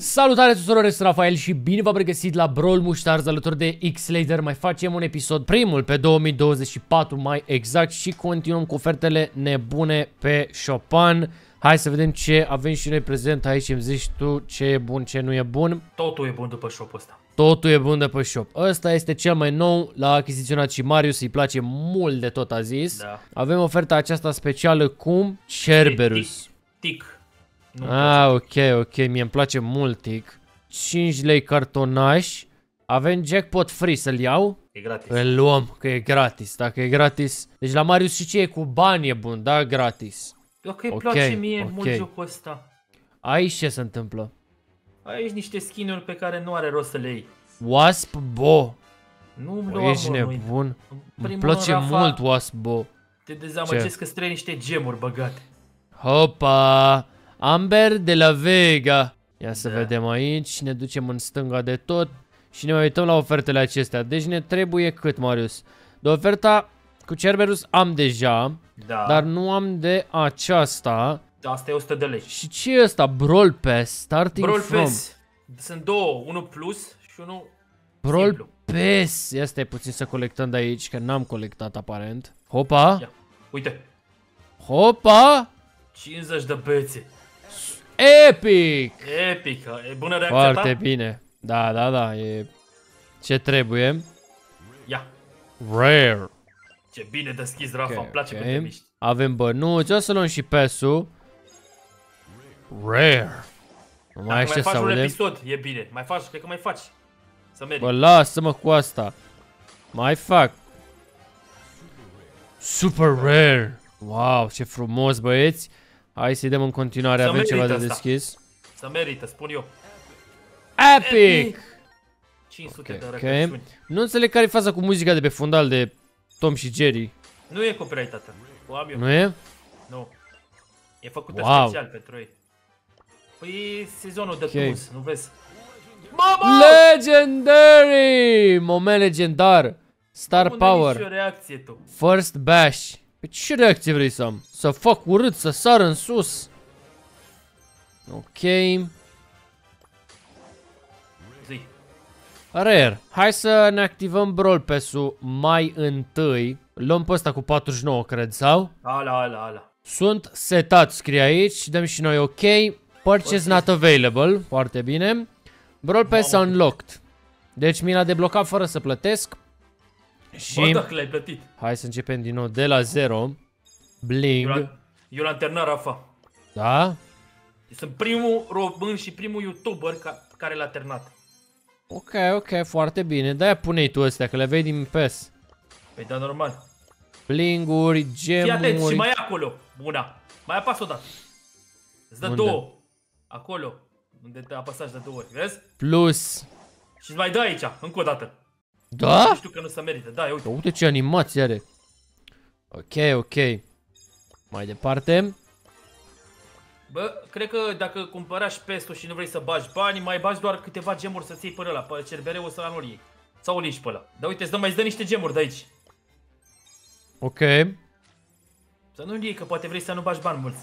Salutare tuturor, este Rafael și bine v-am regăsit la Brawl Muștarz alături de X-Lader. Mai facem un episod, primul pe 2024 mai exact, și continuăm cu ofertele nebune pe Șopan. Hai să vedem ce avem și noi prezent aici. Îmi zici tu ce e bun, ce nu e bun. Totul e bun după shop-ul ăsta. Totul e bun de pe shop. Ăsta este cel mai nou, l-a achiziționat și Marius, îi place mult de tot, a zis. Da. Avem oferta aceasta specială cu Cerberus. Tic. Ok, mie îmi place mult tic. 5 lei cartonaș. Avem jackpot free, să-l iau? E gratis. Îl luăm, că e gratis. Dacă e gratis. Deci la Marius și ce e cu bani e bun, da? Gratis. Dacă îmi place mie mult jocul ăsta. Aici ce se întâmplă? Aici niște skin-uri pe care nu are rost să le iei. Wasp Bo. Nu-mi luam, Ești nebun. Îmi place Rafa, mult Wasp Bo. te dezamăgesc că străi niște gemuri băgate. Hopa! Amber de la Vega. Ia să Da. vedem aici. Ne ducem în stânga de tot. Și ne mai uităm la ofertele acestea. Deci ne trebuie cât, Marius? De oferta cu Cerberus am deja. Da. Dar nu am de aceasta. Asta e 100 de lei. Și ce e ăsta? Brawl Pass. Starting Brawl from. Pass. Sunt două. Unul plus și unul Brawl simplu. Pass. Ia stai puțin să colectăm de aici, că n-am colectat aparent. Hopa. Ia. Uite. Hopa. 50 de bețe. Epic. Epic. E bună reacția Foarte ta? bine. Da, e ce trebuie. Ia. Rare. Ce bine deschizi, Rafa. Îmi place ok. cum te miști. Avem bănuți, o să luăm și PES-ul. Rare. Nu mai Dacă aștept mai să faci un audem. episod, e bine. Mai faci, cred că mai faci. Să mergi. Bă, lasă-mă cu asta. Mai fac. Super rare. Wow, ce frumos, băieți. Hai să-i dăm în continuare, Să avem ceva de merită asta. deschis. Să merită, spun eu. Epic! 500 de Ok. răcăciuni. Nu înțeleg care e faza cu muzica de pe fundal de Tom și Jerry. Nu e copyright, tată. O am eu. Nu e? Nu. E făcută Wow. special pentru ei. Păi e sezonul de Ok. plus, nu vezi? Mama! Legendary! Moment legendar. Star Power. Nu reacție tu. First Bash. Pe ce reacție vrei să am? Să fac urât, să sar în sus? Ok. Zi. Rare. Hai să ne activăm Brawl Pass-ul mai întâi. Luăm pe ăsta cu 49, cred, sau? Ala. Sunt setat, scrie aici. Dăm și noi ok. Purchase not available. Foarte bine. Brawl Pass unlocked. Deci mi l-a deblocat fără să plătesc. Și Bă, dacă l-ai plătit. hai să începem din nou de la 0. Bling. Eu l-am terminat, Rafa. Da? Sunt primul român și primul YouTuber care l-a terminat. Ok, foarte bine. De-aia pune-i tu astea, că le vei din PES. Păi da, normal. Blinguri, Fii atent, și gemuri. mai e acolo. Buna. Mai apasă o dată. Îți dă Unde? două. Acolo. Unde te apăsași de 2 ori, vezi? Plus. Și îți mai dă aici, încă o dată. Da? Nu știu că nu se merită. Da, uite. Uite ce animație are. Ok. Mai departe. Bă, cred că dacă cumpărași PES-ul și nu vrei să bagi bani, mai bagi doar câteva gemuri să-ți iei până la pe cerbereu să nu-l iei. Sau o liși pe ăla. Dar uite, mai îți dă niște gemuri de aici. Ok. Să nu-l iei, că poate vrei să nu bagi bani mulți.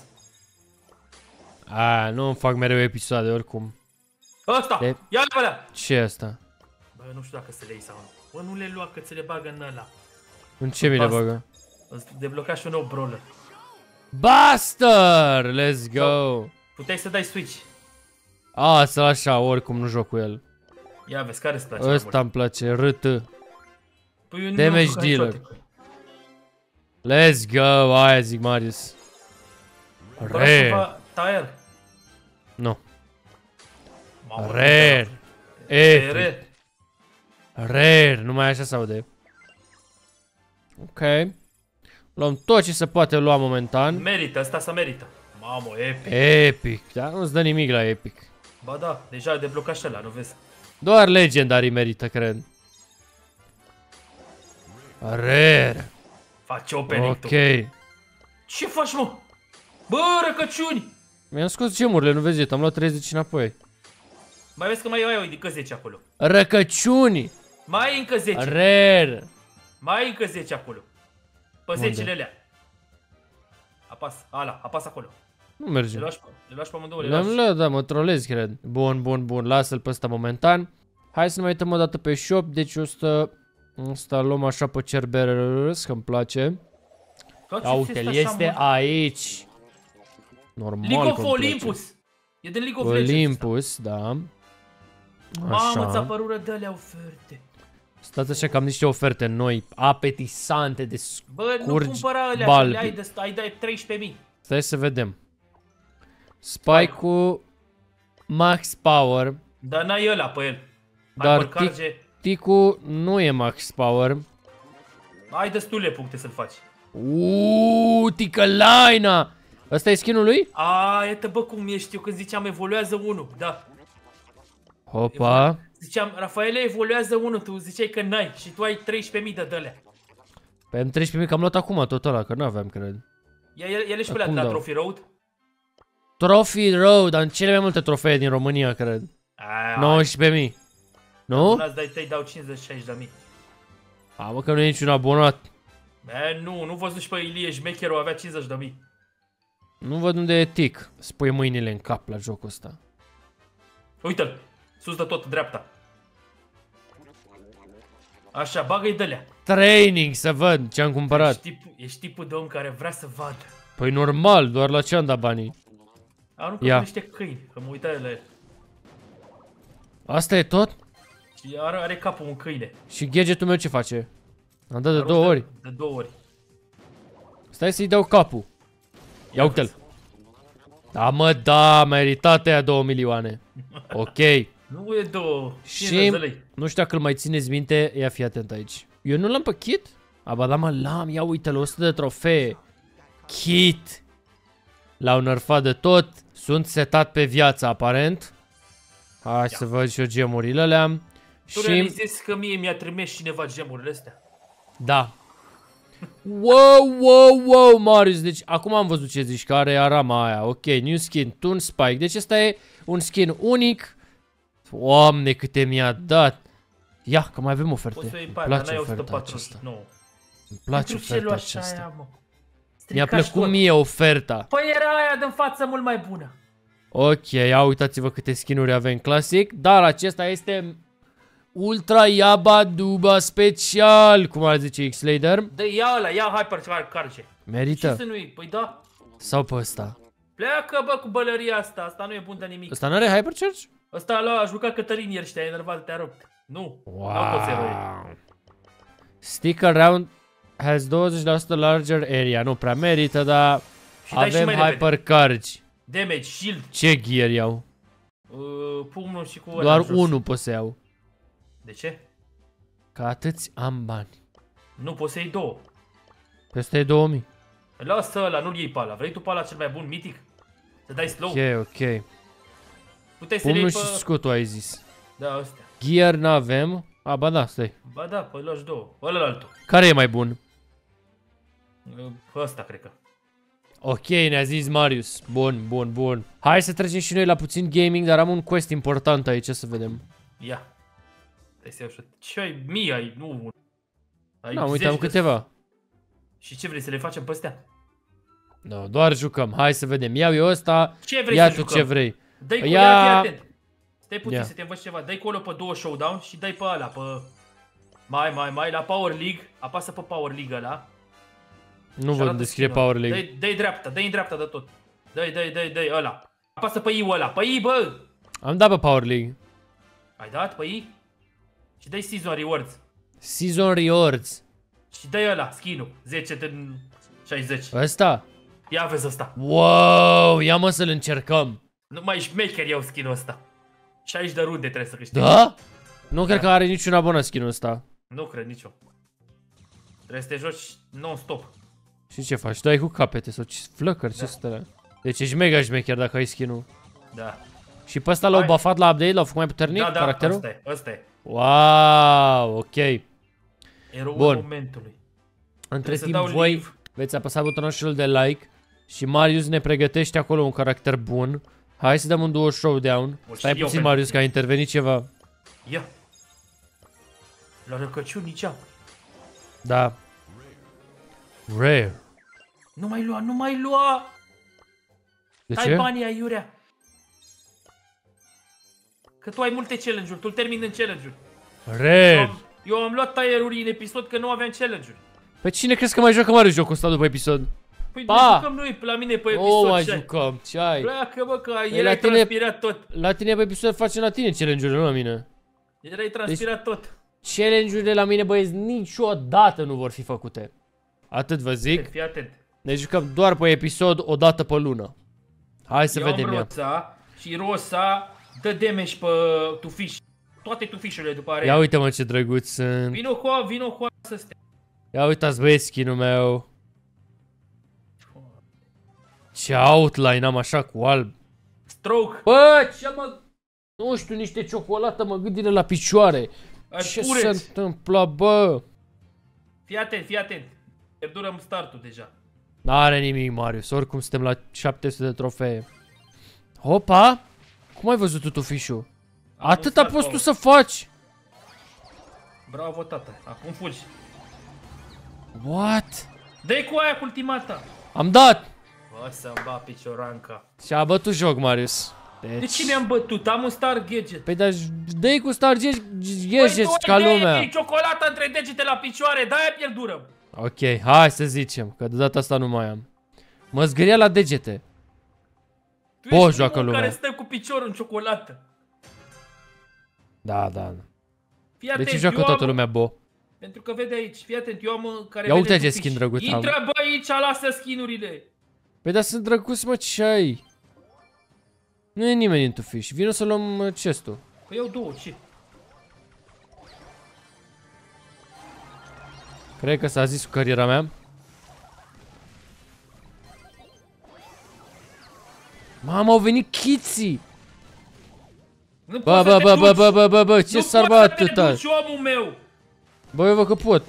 Nu îmi fac mereu episoade oricum. Ăsta! Ia-l pe ăla! Ce e asta? Bă, nu știu dacă să le iei sau nu. Bă, nu le lua, că ți le bagă în ăla. În ce mi le Asta. bagă? Îți debloca și un nou brawler. Buster! Let's go! Puteai să dai switch. Să așa, oricum nu joc cu el. Ia vezi, care îți place mai Ăsta mult? îmi place, RT. Păi eu nu Damage am jucat dealer. toate. Let's go, aia zic Marius. Rare. Cumpărați Tire. Nu. Mamă, Rare. Epic. Rare. Rare, numai așa se aude. Ok. Luăm tot ce se poate lua momentan. Merită, asta să merită. Mamă, epic. Epic, dar nu-ți dă nimic la epic. Ba da, deja a deblocat și ăla, nu vezi? Doar legendary merită, cred. Rare. Faci opening tu. Ok. Ce faci, mă? Bă, răcăciuni! Mi-am scos gemurile, nu vezi, am luat 30 înapoi. Mai vezi că mai ai încă 10 acolo. Răcăciuni. Mai ai încă 10. Rare. Mai ai încă 10 acolo. Pe Unde? 10-le alea. Apasă, ala, apasă acolo. Nu merge. Le lași pe amândouă, le Le-am lași. luat, da, mă trolezi, cred. Bun, bun, bun, lasă-l pe ăsta momentan. Hai să ne mai uităm o dată pe shop, deci ăsta luăm așa pe Cerberus, că-mi place. Toate Ia uite-l, este așa, este mă. aici. Normal League of că-mi place. Olympus. E din League of Legends. Olympus, da. Mamă, ți-a Așa. părură de alea oferte. Stați așa că am niște oferte noi, apetisante de Bă, nu scurgi cumpăra alea, că balbi. le ai de 13.000. Stai să vedem. Spike-ul Max Power. Dar n-ai ăla pe el. Dar Hypercarge. Ticul nu e Max Power. Ai destule puncte să-l faci. Ticălaina! Ăsta e skin-ul lui? Iată bă cum ești eu când ziceam evoluează 1, da. Hopa. Ziceam, Rafaele evoluează 1, tu ziceai că n-ai și tu ai 13.000 de dălea. Pe M13.000 că am luat acum tot ăla, că n-aveam, cred. El și pe alea Acum de la dau. Trophy Road. Trophy Road, am cele mai multe trofee din România, cred. 19.000. Nu? Îți dau 50-60 de mii. Mă, că nu e niciun abonat. Nu văzut și pe Ilie Șmecherul avea 50 de mii. Nu văd unde e Tic. Spui mâinile în cap la jocul ăsta. Uite-l, sus de tot, dreapta. Așa, bagă-i de-alea. Training, să văd ce am cumpărat. Ești tipul de om care vrea să vadă. Păi normal, doar la ce am dat banii. Nu, că Ia. niște câini, că mă uitai la el. Asta e tot? Și are capul un câine. Și gadgetul meu ce face? Am dat de 2 ori. De 2 ori. Stai să-i dau capul. Ia uite-l. Da, mă, da, meritate aia 2 milioane. Ok. Nu e 2. Și nu știu dacă îl mai țineți minte, ia fi atent aici. Eu nu l-am pe kit? Aba da, mă, l-am, ia uite-l, 100 de trofee. Kit. L-au nerfat de tot. Sunt setat pe viață, aparent. Hai să văd și eu gemurile alea. Tu realizezi că mie mi-a trimis cineva gemurile astea? Da. Wow, Marius. Deci acum am văzut ce zici, că are arama aia. Ok, new skin, Toon Spike. Deci ăsta e un skin unic. Doamne, câte mi-a dat. Ia, că mai avem oferte. Îmi place oferta aceasta. Îmi place oferta aceasta. Mi-a plăcut mie oferta. Păi era aia din față mult mai bună. Ok, ia uitați-vă câte skinuri avem clasic. Dar acesta este Ultra Yaba Duba special, cum ar zice X-Lader. Ia ăla, ia Hypercarge. Merită. Ce să nu-i? Păi da. Sau pe ăsta. Pleacă bă cu bălăria asta, asta nu e bun de nimic. Ăsta n-are Hypercharge? Ăsta a jucat Cătălin ieri și te-a enervat, te-a rupt. Nu. Wow. Nu poți eroi. Stick around has 20% larger area. Nu prea merită, dar avem Hypercarge. Damage, shield. Ce gear iau? Pumnul și cu doar unul pot să iau. De ce? Că atâți am bani. Nu poți să iei 2. Peste 2000. Lasă ăla, nu-l iei pe ăla. Vrei tu pe ăla cel mai bun, mitic? Să dai slow? Ok. Pumnul și scutul ai zis. Da, astea. Gear n-avem. Ba da, stai. Ba da, păi lași 2. Ăla altul. Care e mai bun? Ăsta, cred că. Ok, ne-a zis Marius. Bun. Hai să trecem și noi la puțin gaming, dar am un quest important aici, să vedem. Ia. Ce ai? Mii ai, nu. Da, uite, am câteva. Și ce vrei să le facem pe astea? No, doar jucăm. Hai să vedem. Iau eu ăsta. Ce vrei ia să tu jucăm? ce vrei. Dai cu atent. Stai puțin să te învăț ceva. Dai colo pe 2 showdown și dai pe ăla, pe... Mai, la Power League. Apasă pe Power League ăla. Nu văd unde scrie Power League. Dai dreapta, dai în dreapta de tot. Dai, ăla. Apasă pe I-ul ăla, pe I, bă! Am dat pe Power League. Ai dat pe I? Și dai Season Rewards. Season Rewards. Și dai ăla, skin-ul, 10 din 60. Ăsta? Ia vezi ăsta. Wow, ia mă să-l încercăm. Numai șmecher iau skin-ul ăsta. 60 de runde trebuie să câștigi. Da? Nu cred că are niciun abonat skin-ul ăsta. Nu cred nicio. Trebuie să te joci non-stop. Și ce faci? Dai cu capete sau ce flăcări, ce stărea? Deci ești mega șmecher dacă ai skin-ul. Da. Și pe ăsta l-au buffat la update, l-au făcut mai puternic caracterul? Da, ăsta e. Wow, ok. Eroul momentului. Între timp voi veți apăsa butonul de like și Marius ne pregătește acolo un caracter bun. Hai să dăm un duo showdown. Stai puțin, Marius, că a intervenit ceva. Ia. La răcăciuni nici am. Da. Rare. Nu mai lua. De Dai ce? banii aiurea. Că tu ai multe challenge-uri, tu termini în challenge-uri. Red! Eu am luat tire-uri în episod că nu aveam challenge-uri. Pe cine crezi că mai joacă mare jocul ăsta după episod? Păi Pa! ne jucăm noi la mine pe episod. Nu mai jucăm, ce ai? Pleacă, bă, că Păi el la ai tine- transpirat tot. La tine pe episod facem la tine challenge-urile, nu la mine. Erai transpirat tot. Challenge-urile la mine, băieți, niciodată nu vor fi făcute. Atât vă zic. Fii atent. Ne jucăm doar pe episod o dată pe lună. Hai să Eu vedem am ea. Roța și Rosa dă damage pe tufiș. Toate tufișurile după Ia arena. uite mă ce drăguț sunt. Vino cu să stea. Ia uitați băieți skin-ul meu. Ce outline am așa cu alb. Stroke. Bă, ce mă... Nu știu, niște ciocolată mă gândire la picioare. Ai Ce se pureți. întâmplă, bă? Fii atent, fii atent. Pierdurăm startul deja. N-are nimic, Marius. Oricum suntem la 700 de trofee. Hopa! Cum ai văzut tu tufișul? Atâta uscat, poți tu Paul. să faci? Bravo, tată. Acum fugi. What? Dă-i cu aia cu ultimata. Am dat! Bă, să-mi ba picioranca. Și-a bătut joc, Marius. De ce mi-am bătut? Am un star gadget. Păi dar dă-i cu Star Gadgets tu ca ai lumea. ciocolată între degete la picioare, de-aia pierdurăm. Ok, hai să zicem, că de data asta nu mai am. Mă zgâria la degete. Tu Bă, ești joacă omul lumea. care stă cu piciorul în ciocolată. Da, da. Fii De atent, ce joacă eu toată am- lumea, bo? Pentru că vede aici, fii atent, eu am care Ia vede uite ce tufiș. skin drăguț am. Intră bă aici, lasă skinurile. Păi dar sunt drăguț, mă, ce ai? Nu e nimeni în tufiș. Vino să luăm chest-ul. Păi eu două, ce? Cred că s-a zis cu cariera mea. Mamă, au venit chiții! Nu Bă, poți bă, să te bă, bă, duci. bă, bă, bă, bă, ce Nu s-ar poți bă să te atâta? duci, omul meu. Bă, eu văd că pot.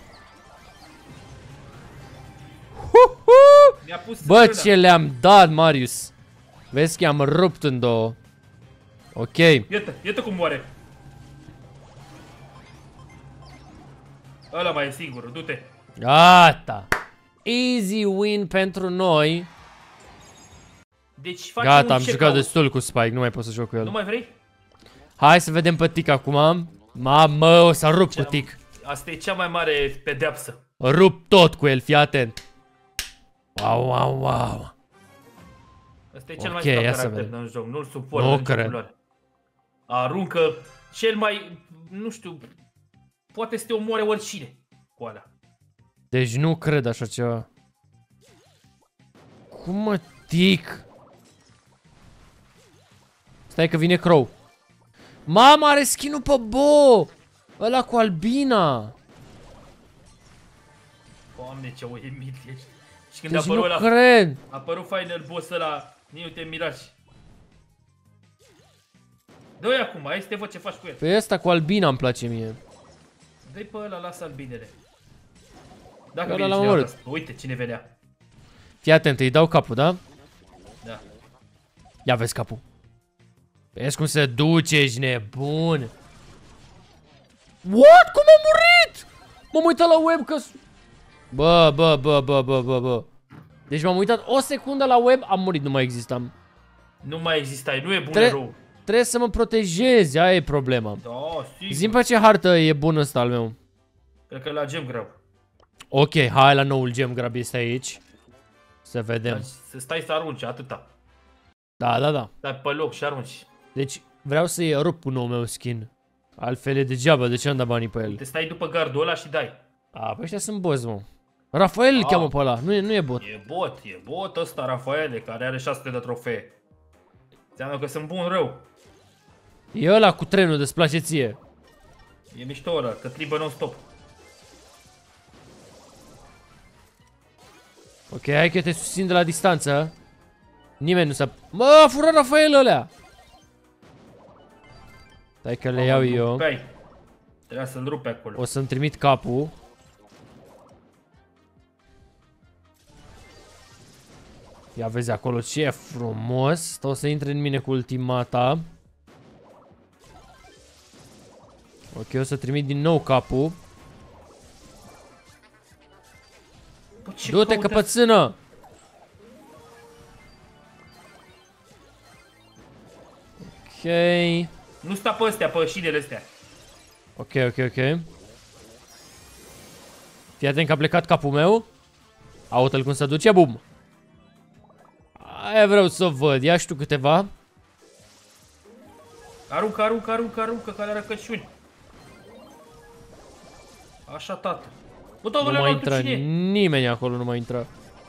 Mi-a pus Bă, frâna. ce le-am dat, Marius. Vezi că i-am rupt în două. Ok. Iată cum moare. Ăla mai e singur, du-te. Gata. Easy win pentru noi. Deci facem Gata, un am check-out. jucat destul cu Spike, nu mai pot să joc cu Nu el. mai vrei? Hai să vedem pe Tic acum. Mamă, o să rup cu Tic. Asta e cea mai mare pedeapsă. Rup tot cu el, fii atent. Wow, wow, wow. Asta e cel Ok, mai ia slab să caracter vedem. în joc, nu-l suport. Nu în nicio cred. culoare. Aruncă cel mai, nu știu, poate să te omoare oricine cu alea. Deci nu cred așa ceva. Cum mă, Tic? Stai că vine Crow. Mama, are skin-ul pe Bo! Ăla cu albina. Doamne, ce uimit ești. Și când Deci a apărut nu ăla, cred. a apărut final boss ăla, nici nu te mirași. Dă-i acum, hai să te văd ce faci cu el. Pe ăsta cu albina îmi place mie. Dă-i pe ăla, lasă albinele. Dacă Ăla vine l-am cineva omorât. asta, uite cine venea. Fii atent, îi dau capul, da? Da. Ia vezi capul. Vezi cum se duce, ești nebun. What? Cum a murit? M-am uitat la web că... Bă. Deci m-am uitat o secundă la web, am murit, nu mai existam. Nu mai existai, nu e bun Tre- erou. Trebuie să mă protejezi, aia e problema. Da, sigur. Zi-mi pe ce hartă e bun ăsta al meu. Cred că la gem grab. Ok, hai la noul gem grab este aici. Să vedem. Să stai să arunci, atâta. Da. Stai pe loc și arunci. Deci vreau să-i rup cu noul meu skin. Altfel e degeaba, de ce am dat banii pe el? Te stai după gardul ăla și dai. A, pe ăștia sunt boss, mă. Rafael îl cheamă pe ăla, nu e bot. E bot ăsta, Rafaele, care are 600 de trofee. Înseamnă că sunt bun rău. E ăla cu trenul, de-ți place ție. E mișto ăla, că tribă non-stop. Ok, hai că te susțin de la distanță. Nimeni nu s-a... Mă, a furat Rafael ălea! Stai că le iau eu. Rupeai. Trebuia să-l rupe acolo. O să-mi trimit capul. Ia vezi acolo ce frumos. O să intre în mine cu ultimata. Ok, o să trimit din nou capul. Bă, ce Du-te, căută- căpățână! Nu sta pe astea, pe șinele astea. Ok. Fii atent că a plecat capul meu. Aută-l cum se duce, bum. Aia vreau să văd, ia și tu câteva. Aruncă ca la răcăciuni. Așa, tată. Bă, Nu mai intră nimeni acolo, nu mai intră.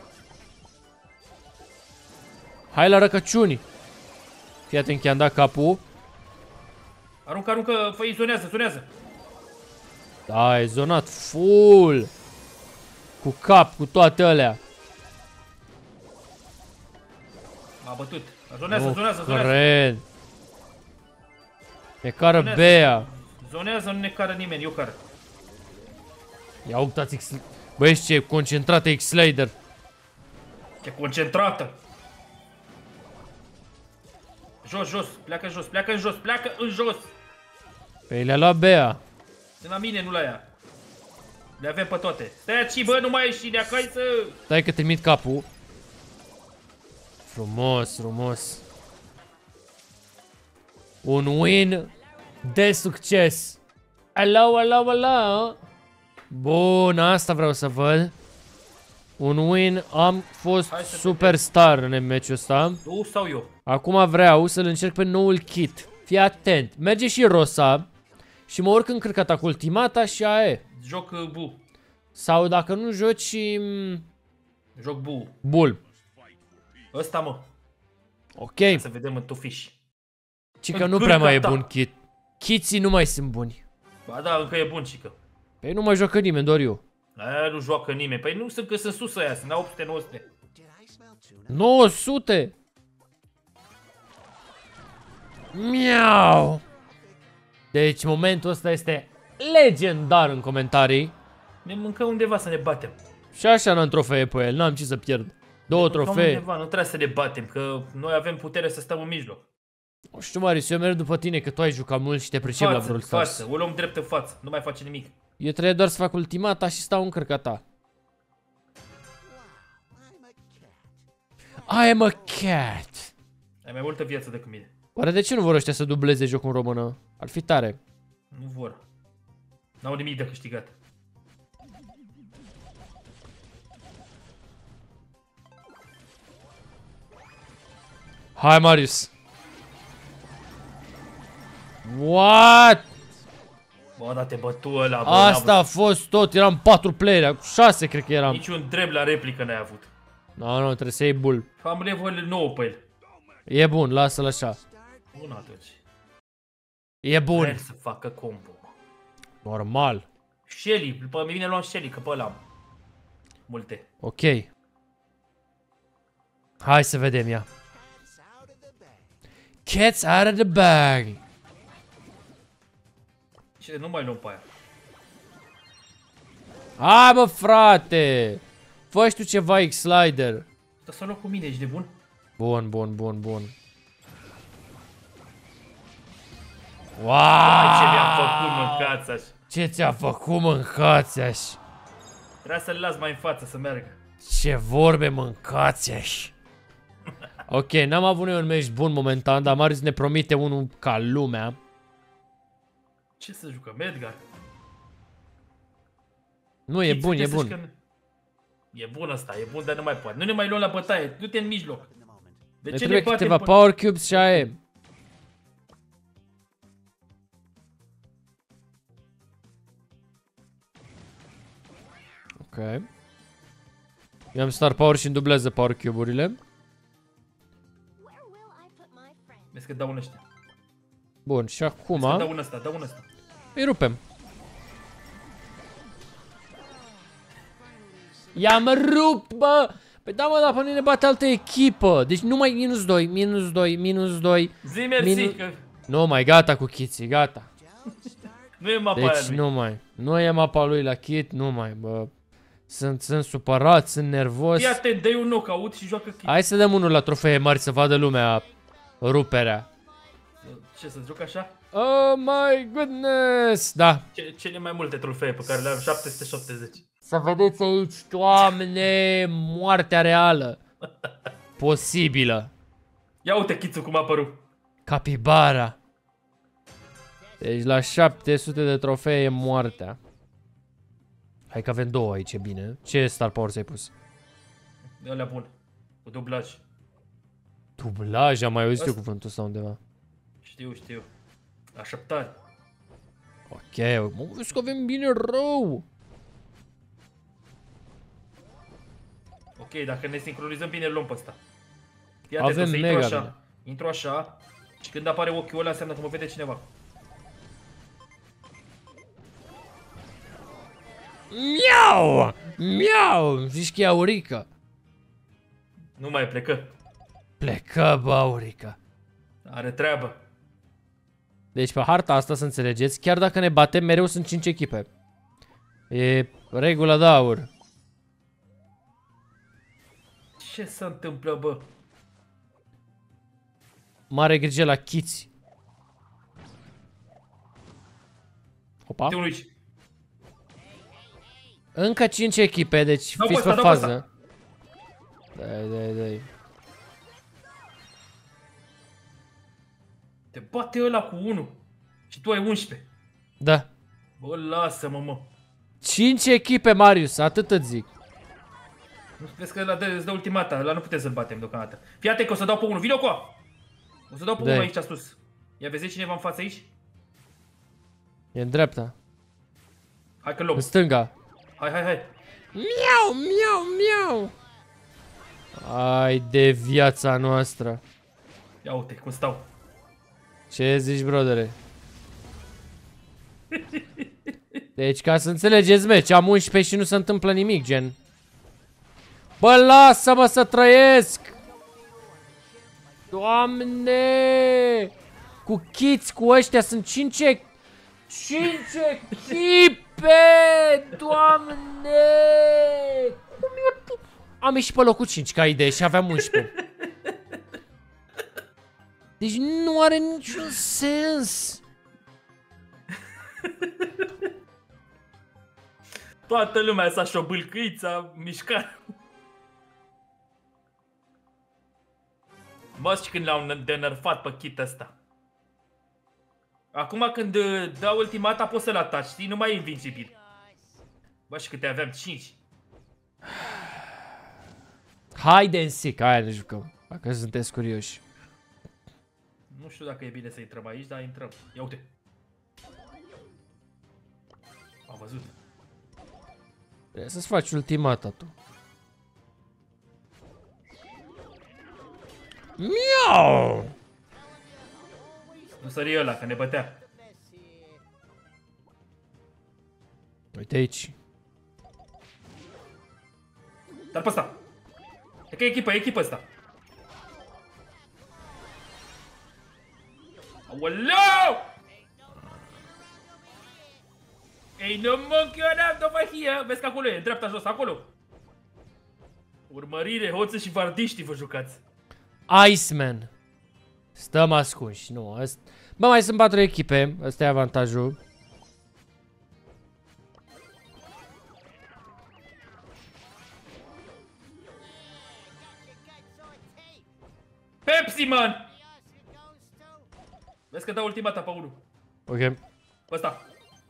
Hai la răcăciuni. Fii atent că i-am dat capul. Aruncă, făi, zonează. Da, e zonat full. Cu cap, cu toate alea. A bătut. Zonează. Cred. Ne cară Bea. Zonează, nu ne cară nimeni, eu cară. Ia uitați X. Băieți ce concentrată X-Slader. Ce concentrată. Jos, pleacă în jos. Păi le-a luat Bea. Sunt la mine, nu la ea. Le avem pe toate. Stai aici, bă, nu mai ieși de acasă. Stai că trimit capul. Frumos. Un win de succes. Alo. Bun, asta vreau să văd. Un win, am fost superstar în meciul ăsta. Tu sau eu? Acum vreau să-l încerc pe noul kit. Fii atent, merge și Rosa. Și mă urc în cărcata cu ultimata și aia e. Joc bu. Sau dacă nu joci... Joc bu. Bull. Ăsta, mă. Ok. Să vedem în tufiș. Ci că nu prea mai e bun kit. Kiții nu mai sunt buni. Ba da, încă e bun, cică. Păi nu mai joacă nimeni, doar eu. Aia nu joacă nimeni. Păi nu sunt că sunt sus aia, sunt la 800-900. 900? Miau! Deci momentul ăsta este legendar în comentarii. Ne mâncăm undeva să ne batem. Și așa n-am trofee pe el, n-am ce să pierd. Două trofee. Undeva, nu trebuie să ne batem, că noi avem putere să stăm în mijloc. Nu știu, Marius, eu merg după tine, că tu ai jucat mult și te pricep la Brawl Stars. Față, o luăm drept în față, nu mai face nimic. Eu trebuie doar să fac ultimata și stau în cărca ta. I am a cat. Ai mai multă viață decât mine. Oare de ce nu vor ăștia să dubleze jocul în română? Ar fi tare. Nu vor. N-au nimic de câștigat. Hai, Marius. What? Bă, da, te bătu ăla, bă. Asta a fost tot, eram 4 player, 6 cred că eram. Niciun drept la replică n-ai avut. Nu, trebuie să iei bull. Am level 9 pe el. E bun, lasă-l așa. Bun atunci. E bun. Vrem să facă combo. Normal. Shelly, pe mine luam Shelly, că pe ăla am multe. Ok. Hai să vedem ea. Cats out of the bag. Și nu mai luăm pe aia. Hai, bă, frate. Fă-și tu ceva X-Slider. Dar să luăm cu mine, ești de bun? Bun. Wow! Ce mi-a făcut mâncați-aș. Ce ți-a făcut mâncați-aș? Trebuia să-l las mai în față să meargă. Ce vorbe mâncați-aș. Ok, n-am avut noi un meci bun momentan, dar Marius ne promite unul ca lumea. Ce să jucăm? Edgar? Nu, e bun, e bun. E bun ăsta, e bun, dar nu mai poate. Nu ne mai luăm la bătaie, du-te în mijloc. De Ne ce trebuie ne câteva power cubes și aia e. Ok. Eu am star power și îmi dublează power cube-urile. Vezi că dau un ăștia. Bun, și acum dau un ăsta. îi rupem. I-am rupt, bă! Păi da, mă, dar pe noi ne bate altă echipă. Deci numai minus 2. Zi mersi, că... Nu mai, gata cu Kitty, gata. Nu e mapa Deci aia lui. nu mai. Nu e mapa lui la Kit, nu mai, bă. Sunt supărat, sunt nervos. Fii atent, dă-i un knockout și joacă Kit. Hai să dăm unul la trofee mari să vadă lumea ruperea. Ce, să joc așa? Oh my goodness! Da. Cele mai multe trofee pe care le am, 770. Să vedeți aici, Doamne, moartea reală. Posibilă. Ia uite Kitsu cum a apărut. Capibara. Deci la 700 de trofee e moartea. Hai că avem două aici, e bine. Ce star power ți-ai pus? De alea bun. Cu dublaj. Dublaj, am mai auzit eu cuvântul ăsta undeva. Știu, știu. Așteptare. Ok, mă vezi că avem bine rău. Ok, dacă ne sincronizăm bine, îl luăm pe ăsta. Avem să mega intru așa. bine. Intru așa. Și când apare ochiul ăla, înseamnă că mă vede cineva. Miau! Miau! Zici că e Aurica. Nu mai plecă. Plecă, bă, Aurica. Are treabă. Deci pe harta asta, să înțelegeți, chiar dacă ne batem, mereu sunt 5 echipe. E regula de aur. Ce se întâmplă, bă? Mare grijă la chiți. Opa. Uite unul aici. Încă 5 echipe, deci Dau fiți pe pe ăsta, dau pe fază. Dai. Te bate ăla cu 1. Și tu ai 11. Da. Bă, lasă-mă, mă. 5 echipe, Marius, atât îți zic. Nu vezi că ăla îți dă ultimata. Ăla nu putem să-l batem deocamdată. Fii atent că o să dau pe 1. Vino cu a. O să dau pe 1 aici sus. Ia vezi cineva în față aici? E în dreapta. Hai că-l luăm. În stânga. Hai. Miau. Ai de viața noastră. Ia uite cum stau. Ce zici, brodere? Deci, ca să înțelegeți, meci, am 11 și nu se întâmplă nimic, gen. Bă, lasă-mă să trăiesc! Doamne! Cu kids, cu ăștia, sunt 5 echipe! Doamne! Cum e? Am ieșit pe locul 5 ca idee și aveam 11. Deci nu are niciun sens. Toată lumea s-a șobâlcâit, s-a mișcat. Mă, și când l-au denerfat pe kit ăsta. Acum când dau ultimata poți să-l ataci, știi? Nu mai e invincibil. Bă, și câte aveam? 5. Hide and seek, aia ne jucăm. Dacă sunteți curioși. Nu știu dacă e bine să intrăm aici, dar intrăm. Ia uite. Am văzut. Trebuie să-ți faci ultimata tu. Miau! Nu sări ăla, că ne bătea. Uite aici. Dar pe ăsta. E că e echipă ăsta. Aoleu! Ain't no monkey around over here. Vezi că acolo e, în dreapta jos, acolo. Urmărire, hoță și vardiștii vă jucați. Iceman. Stăm ascunși, nu. Bă, mai sunt 4 echipe, ăsta e avantajul. Pepsi, man! Vezi că dau ultimata pe 1. Ok. Pe ăsta.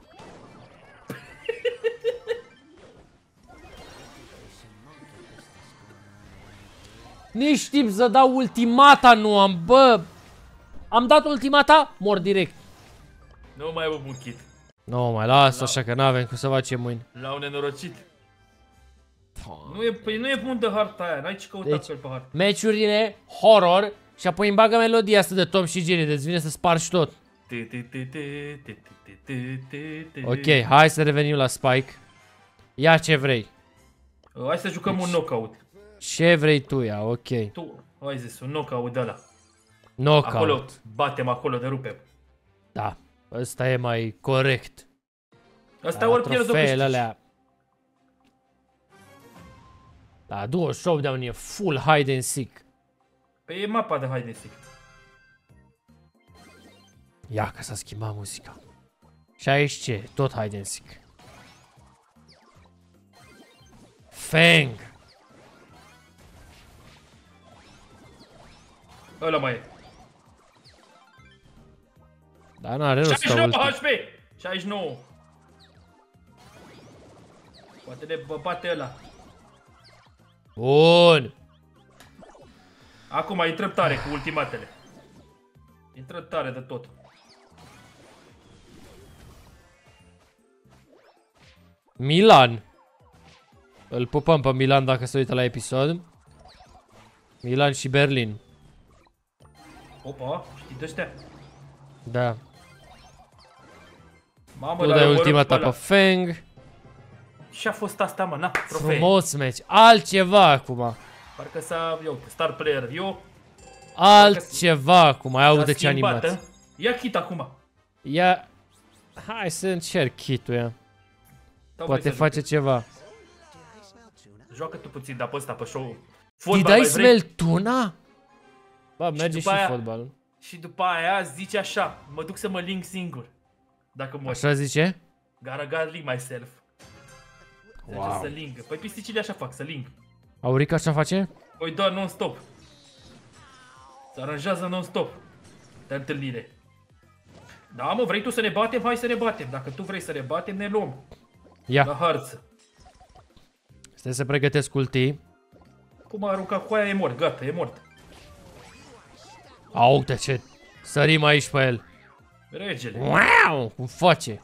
Nici timp să dau ultimata nu am, bă! Am dat ultimata, mor direct. Nu mai am un kit. Nu, mai las așa că n-avem cum să facem mâini. L-au nenorocit. Nu e bun de harta aia, n-ai ce căuta Deci, pe harta. meciurile, horror și apoi îmi bagă melodia asta de Tom și Jerry, deci vine să spargi tot. Ok, hai să revenim la Spike. Ia ce vrei. Hai să jucăm un knockout. Ce vrei tu, ia, ok. Tu, hai zis, un knockout de ăla. Knockout. Acolo, batem acolo, de rupem. Da, ăsta e mai corect. Asta ori pierzi o câștigi. Alea. Da, 28 de ani e full hide and seek. Pe e mapa de hide and seek. Ia că s-a schimbat muzica. Și aici ce? Tot hide and seek. Fang. Ăla mai e. Da, n-are rost să 69 ulti. HP! 69. Poate ne bate ăla. Bun. Acum intrăm tare cu ultimatele. Intrăm tare de tot. Milan. Îl pupăm pe Milan dacă se uită la episod. Milan și Berlin. Opa, știi de ăștia? Da. Mamă, Tu l-a dai omorât ultimata ăla. pe Feng. Și a fost asta, mă, na, trofee. Frumos meci. Altceva acum. Parcă s-a, eu, star player, eu. Altceva acum. Ai auzit de ce schimbat, animați. a? Ia kit acum. Ia. Hai să încerc kit-ul ea. Sau Poate vrei să face ceva. Joacă tu puțin, dar pe ăsta, pe show. Did Fotbal I mai vrei? smell tuna? Bă, merge și după aia- fotbalul. Și după aia zice așa, mă duc să mă link singur. Dacă mor. Așa zice? Gotta link myself. Wow. Să link. Păi pisicile așa fac, să link. Aurica așa face? Păi doar non-stop. Se aranjează non-stop. De întâlnire. Da, mă, vrei tu să ne batem? Hai să ne batem. Dacă tu vrei să ne batem, ne luăm. La Ia. harță. Stai să pregătesc ultii. Cum a aruncat cu aia, e mort. Gata, e mort. Au, de ce? Sărim aici pe el. Regele. Wow! Cum face?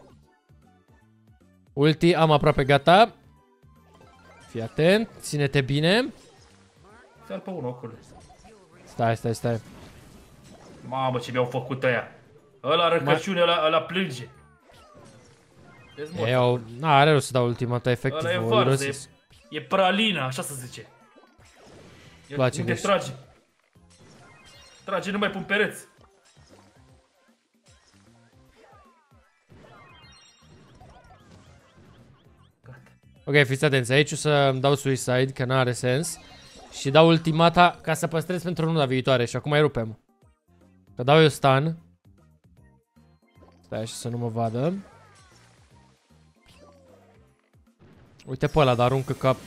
Ulti, am aproape gata. Fii atent, ține-te bine. Sar pe unul acolo. Stai. Mamă, ce mi-au făcut ăia. Ăla răcăciune, ăla plânge. Vezi, mort. Eu, n-are rost să dau ultimata, efectiv. Ăla e o varză, irosesc. e pralina, așa se zice. Place Unde că trage? Trage numai pe un pereț. Gata. Ok, fiți atenți, aici o să îmi dau suicide, că n-are sens. Și dau ultimata ca să păstrez pentru runda viitoare și acum mai rupem. Că dau eu stun. Stai așa să nu mă vadă. Uite pe ăla, dar aruncă cap.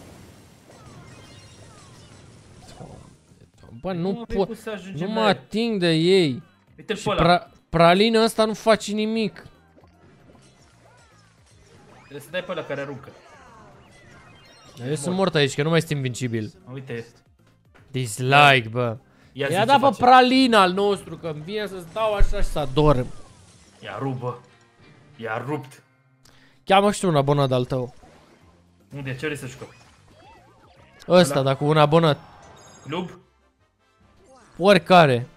Bă, nu pot. Nu mă ating de ei. Uite-l Și pe ăla. pralină ăsta nu face nimic. Trebuie să dai pe ăla care aruncă. Eu sunt mort aici, că nu mai sunt invincibil. Uite. Dislike, bă. Ia I-a zi dat ce pe face. pralina al nostru, că îmi vine să stau așa și să adorm. Ia rupă. I-a rupt. Cheamă și tu un abonat al tău. Unde? Ce vrei să jucăm? Ăsta, dacă un abonat. Club? Oricare.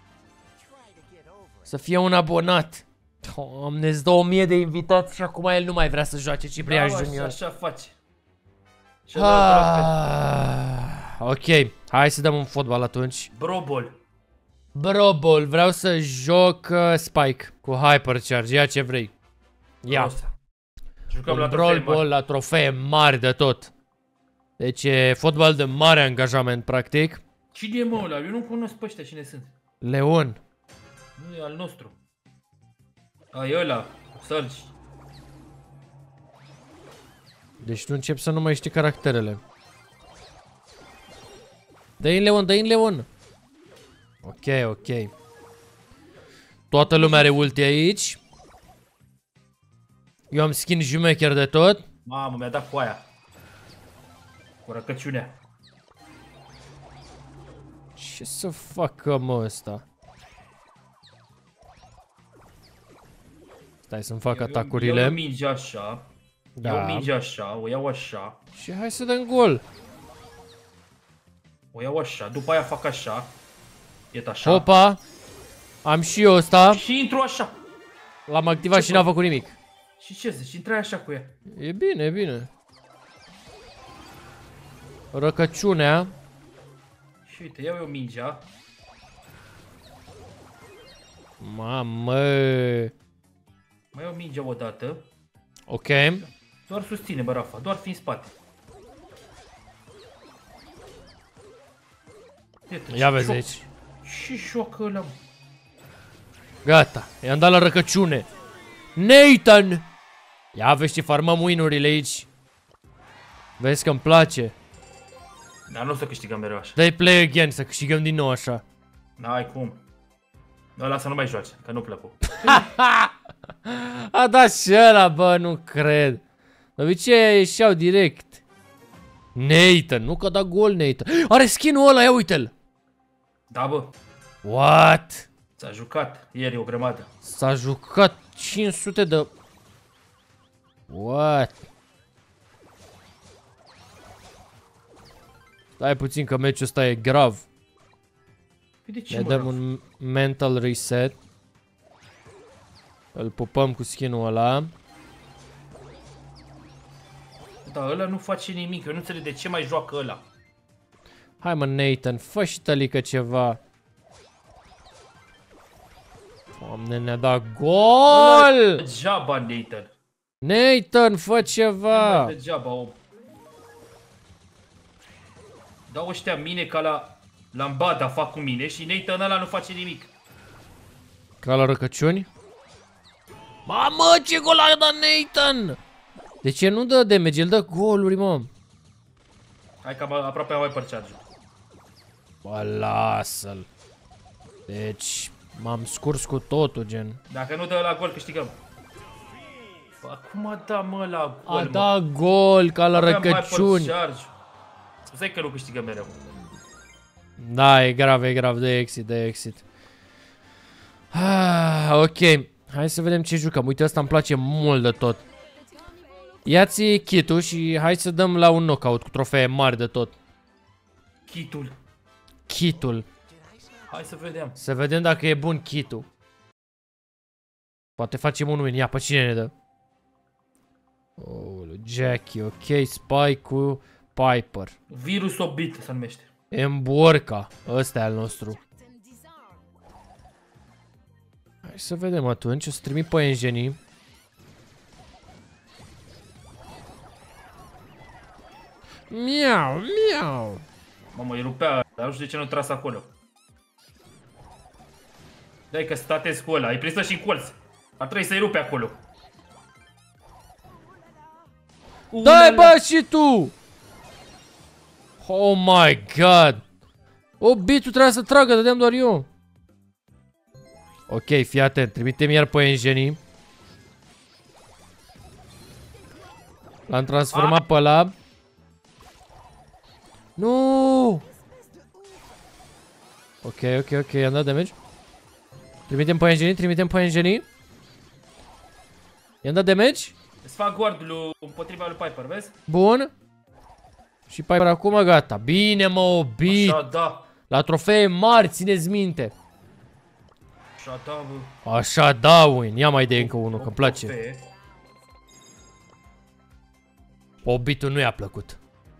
Să fie un abonat. Doamne, 2000 de invitați și acum el nu mai vrea să joace Ciprian Da, Junior. așa face. Și ăla Ok, hai să dăm un fotbal atunci. Brobol. Brobol, vreau să joc Spike cu Hypercharge, ia ce vrei. Ia. Jucăm la Un trofee Brawl mari. la trofee mari de tot. Deci e fotbal de mare angajament, practic. Cine e, mă, ăla? Eu nu cunosc pe ăștia cine sunt. Leon. Nu e al nostru. A, e ăla. Sălci. Deci tu începi să nu mai știi caracterele. Dă-i Leon, dă-i Leon. Ok. Toată lumea are ulti aici. Eu am skin jumecher de tot. Mamă, mi-a dat cu aia. Cu răcăciunea. Ce să facă, mă, ăsta? Stai să-mi fac Eu atacurile. iau minge așa. Da. Iau minge așa, o iau așa. Și hai să dăm gol. O iau așa, după aia fac așa. Iet așa. Opa. Am și eu ăsta. Și intru așa. L-am activat și n-a făcut nimic. Și ce zici? Intrai așa cu ea. E bine, e bine. Răcăciunea. Și uite, iau eu mingea. Mamă. Mai iau mingea odată. Ok. Doar susține, bă, Rafa, doar fi în spate. Iată, Ia și vezi joc- aici. Și joacă ăla, mă. Gata. I-am dat la răcăciune. Nathan. Ia vezi ce farmăm win-urile aici. Vezi că îmi place. Dar nu o să câștigăm mereu așa. Dai play again să câștigăm din nou așa. N-ai cum. Ăla să nu mai joace, că nu plăcu. A dat și ăla, bă, nu cred. De obicei ieșeau direct. Nathan, nu că a dat gol Nathan. Are skin-ul ăla, ia uite-l. Da, bă. What? S-a jucat ieri o grămadă. S-a jucat 500 de... What? Stai puțin că meciul ăsta e grav. De ce, Ne dăm un mental reset. Îl pupăm cu skin-ul ăla. Da, ăla nu face nimic, eu nu înțeleg de ce mai joacă ăla. Hai mă Nathan, fă și tălică ceva. Doamne, ne-a dat gol! Degeaba, Nathan. Nathan, fă ceva! Degeaba, om. Dau ăștia mine ca la Lambada fac cu mine și Nathan ăla nu face nimic. Ca la răcăciuni? Mamă, ce gol a dat Nathan! De ce nu dă damage? El dă goluri, mă. Hai că aproape am mai charge. Bă, lasă-l. Deci, m-am scurs cu totul, gen. Dacă nu dă la gol, câștigăm. Bă, cum a dat, mă, la gol, A dat gol ca la Aveam răcăciuni. Scuze că nu câștigăm mereu. Da, e grav, de exit, de exit. Ah, ok, hai să vedem ce jucăm. Uite, ăsta îmi place mult de tot. Ia-ți kit-ul și hai să dăm la un knockout cu trofee mari de tot. Kit-ul. Hai să vedem. Să vedem dacă e bun kit-ul. Poate facem un win. Ia, pe cine ne dă? Oh, Jackie, ok, Spike cu Piper. Virus Obit se numește. Emborca, ăsta e al nostru. Hai să vedem atunci, o să trimit pe engenii. Miau, miau. Mamă, îi rupea, dar nu știu de ce nu tras acolo. Dai că statezi cu ăla, ai prins și în colț. Ar trebui să-i rupe acolo. Dai, bă, și tu! Oh my god! Obitul trebuia să tragă, dădeam doar eu. Ok, fii atent, trimitem iar pe engenii. L-am transformat pe ăla. Nu! Ok, i-am dat damage. Trimitem pe engenii, I-am dat damage. Îți fac guardul împotriva lui Piper, vezi? Bun. Și Piper acum gata. Bine, mă, Obit. Așa, da. La trofee mari, țineți minte. Așa, da, bă. Așa, da, win. Ia mai de încă unul, că-mi place. Trofee. Obitul nu i-a plăcut.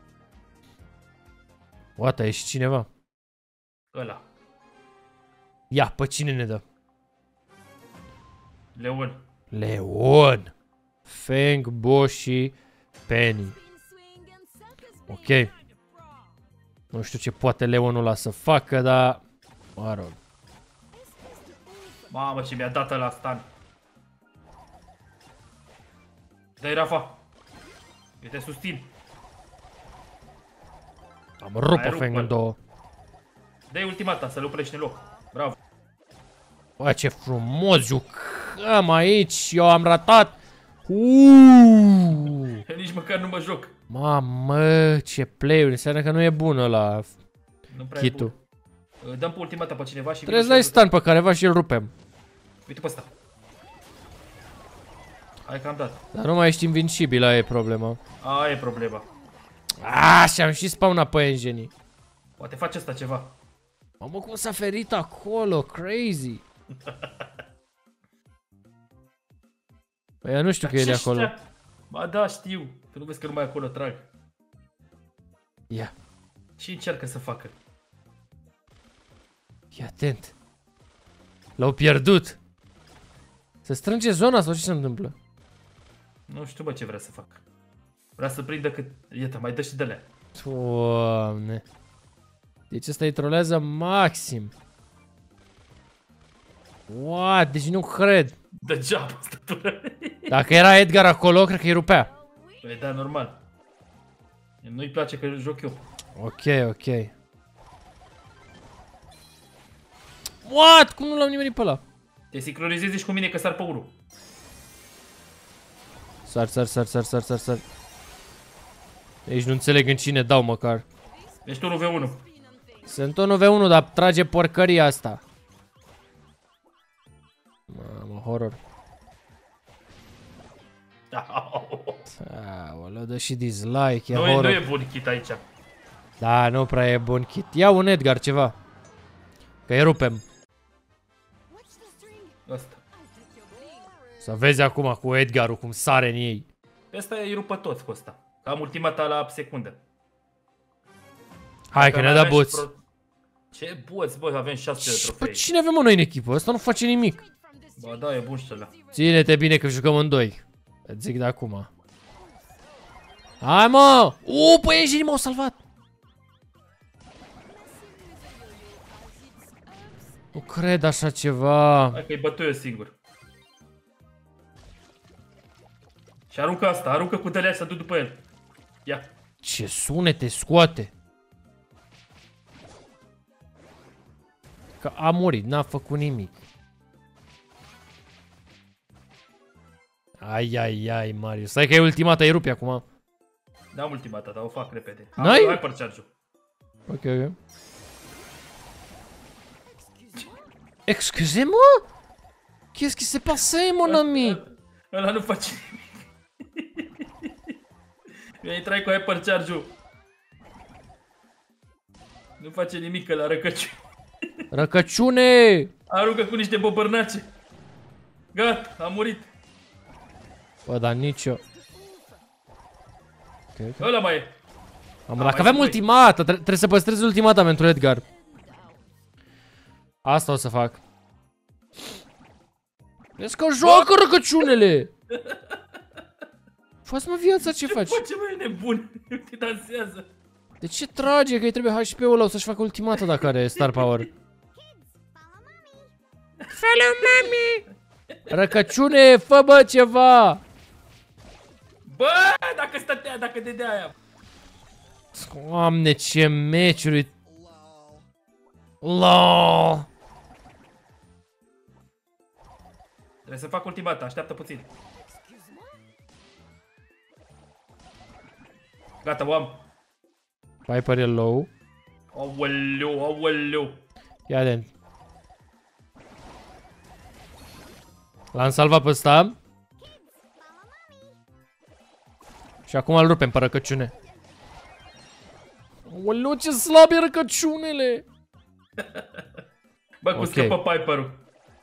What, a ieșit cineva? Ăla. Ia, pe cine ne dă? Leon. Leon. Fang, Bo și Penny. Ok. Nu știu ce poate Leonul ăla să facă, dar... Mă rog. Mamă, ce mi-a dat ăla stun. Dă-i, Rafa. Eu te susțin. Am rupt-o Fang în două. Dă-i ultimata, să-l oprești în loc. Bravo. Bă, ce frumos jucăm aici. Eu am ratat. Nici măcar nu mă joc. Mamă, ce play-uri. Înseamnă că nu e bun ăla kit-ul. Dăm pe ultimata pe cineva și... Trebuie să dai stun pe careva și îl rupem. Uite pe ăsta. Hai că am dat. Dar nu mai ești invincibil, aia e problema. Aia e problema. Și am și spawnat pe engenii. Poate face asta ceva. Mamă, cum s-a ferit acolo, crazy. Păi eu nu știu că e de acolo. Ba da, știu. Tu nu vezi că numai acolo trag. Ia. Ce încearcă să facă? Fii atent. L-au pierdut. Se strânge zona sau ce se întâmplă? Nu știu, bă, ce vrea să facă. Vrea să prindă cât... Iată, mai dă și de-alea. Doamne. Deci ăsta îi trolează maxim. What? Deci nu cred. Degeaba stătură. Dacă era Edgar acolo, cred că îi rupea. Păi da, normal. Nu-i place că joc eu. Ok. What? Cum nu l-am nimerit pe ăla? Te sincronizezi și cu mine că sar pe 1. Sar. Deci nu înțeleg în cine dau măcar. Deci tu 1v1. Sunt 1v1, dar trage porcăria asta. Mamă, horror. Aoleu, dă și dislike, e horror. Nu e bun kit aici. Da, nu prea e bun kit. Ia un Edgar ceva. Că îi rupem. Asta. Să vezi acum cu Edgarul cum sare în ei. Pe ăsta îi rupă toți cu ăsta. Am ultimata la secundă. Hai că ne-a dat boți. Ce boți, bă, avem 6 de trofei. Păi cine avem noi în echipă? Ăsta nu face nimic. Ba da, e bun și ăla. Ține-te bine că jucăm în 2. Îți zic de acum. Hai mă! Păi enginerii m-au salvat. Nu cred așa ceva. Hai că-i bătui eu singur. Și aruncă asta, aruncă cu tălea să duc după el. Ia. Ce sunete scoate. Că a murit, n-a făcut nimic. Ai, Marius. Stai că e ultimata, e rupi acum. N-am ultimata, dar o fac repede. N-ai? Hai percharge-ul. Ok. Excusez-moi? Qu'est-ce qui s'est passé, mon ami? Ăla nu face nimic. Mi-a intrat cu hypercharge-ul. Nu face nimic ăla, răcăciune. Răcăciune! Aruncă cu niște bobărnace. Gata, a murit. Bă, dar nicio... Okay. Ăla mai e. Dacă avem ultimata, trebuie să păstrez ultimata pentru Edgar. Asta o să fac. Vezi că joacă răcăciunele! Fă-ți mă viața, ce faci? Ce face, mă, e nebun? Te dansează. De ce trage? Că îi trebuie HP-ul ăla, o să-și facă ultimata dacă are Star Power. Follow mami! Răcăciune, fă bă ceva! Bă, dacă stătea, dacă dădea aia. Doamne, ce meciuri! LOL! Trebuie să fac ultimata, așteaptă puțin. Gata, o am. Piper e low. Aoleu. Ia atent. L-am salvat pe ăsta. Și acum îl rupem pe răcăciune. Aoleu, ce slab e răcăciunele! Bă, cum scăpă Piper-ul.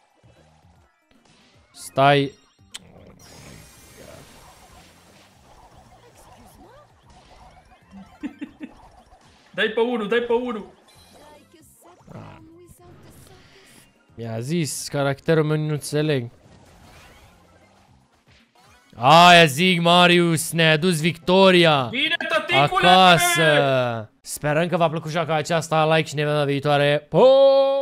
Stai. Dai pe 1. Mi-a zis, caracterul meu nu înțeleg. Aia zic, Marius, ne-ai adus victoria. Bine, tăticule! Acasă. Sperăm că v-a plăcut joaca aceasta, like și ne vedem la viitoare. Po!